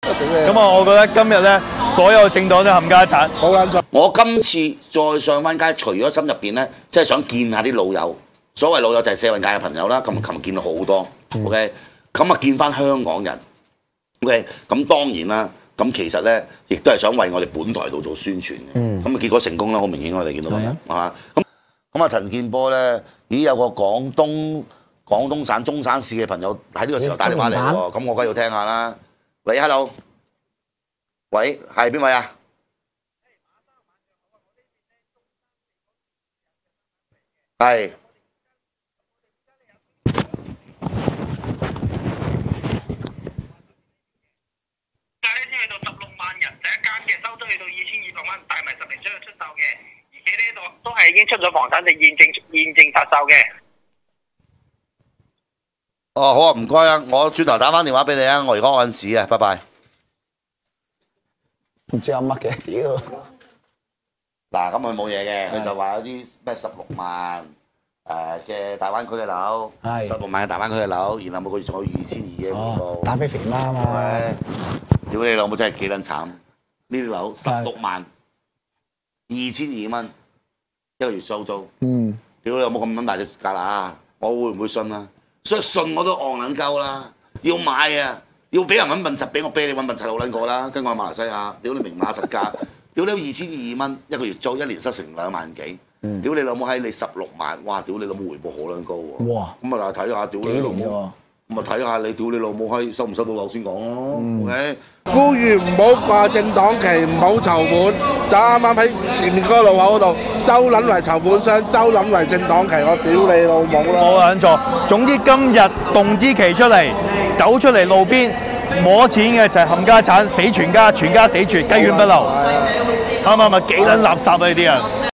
咁啊，我覺得今日咧，所有政黨都冚家鏟， 冇撚錯。 我今次再上灣街，除咗心入邊咧，即係想見下啲老友。所謂老友就係社運界嘅朋友啦。咁琴日見到好多 ，OK。咁啊，見翻香港人 ，OK。咁當然啦。咁其實咧，亦都係想為我哋本台度做宣傳嘅。咁啊，結果成功啦，好明顯我哋見到係嘛。咁啊，陳健波咧，咦有個廣東省中山市嘅朋友喺呢個時候打電話嚟喎。咁我梗係要聽下啦。喂 ，hello， 喂，係邊位啊？係。 去到16萬人，第一間嘅收都去到2200蚊，帶埋10年出去出售嘅，而且呢度都係已經出咗房產證驗證發售嘅。 哦，好啊，唔該啊，我轉頭打翻電話俾你啊，我而家按市啊，拜拜。 唔知有乜嘅，屌！ 嗱，咁佢冇嘢嘅，佢就話有啲咩16萬嘅大灣區嘅樓，16萬嘅大灣區嘅樓，然後每個月仲有2200嘅回報。 打俾肥媽啊嘛！ 屌你老母真係幾撚慘！呢啲樓16萬2200蚊一個月收租。屌你有冇咁撚大隻價啦？我會唔會信啊？所以信我都戇撚鳩啦。要買啊，要俾人揾笨柒，俾我啤你揾笨柒好撚過啦。跟我馬來西亞，屌你明碼實價，屌你2200蚊一個月租，一年收成2萬幾。屌你老母喺你16萬，哇！屌你老母回報好撚高喎。哇！咁啊睇下，屌你老母。咁啊睇下你屌你老母閪收唔收到樓先講咯 ，OK？ 呼籲唔好掛政黨旗，唔好籌款，就啱啱喺前面嗰個路口嗰度，周撚為籌款箱，周撚為政黨旗，我屌你老母啦！ 冇撚錯。總之今日動支旗出嚟，走出嚟路邊摸錢嘅就係冚家產，死全家，全家死絕，雞犬不留。啱唔啱啊？幾撚垃圾啊呢啲人！